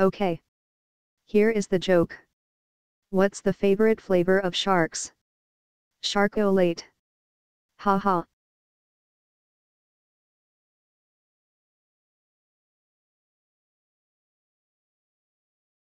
Okay. Here is the joke. What's the favorite flavor of sharks? Sharkolate. Ha ha.